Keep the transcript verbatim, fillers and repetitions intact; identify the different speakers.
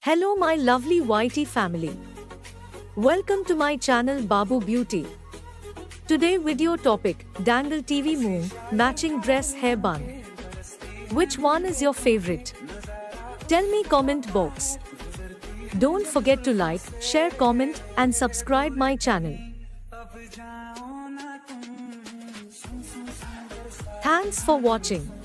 Speaker 1: Hello my lovely Y T family. Welcome to my channel Babu Beauty. Today video topic, Dangal T V Moom, matching dress hairbun. Which one is your favorite? Tell me comment box. Don't forget to like, share, comment and subscribe my channel. Thanks for watching.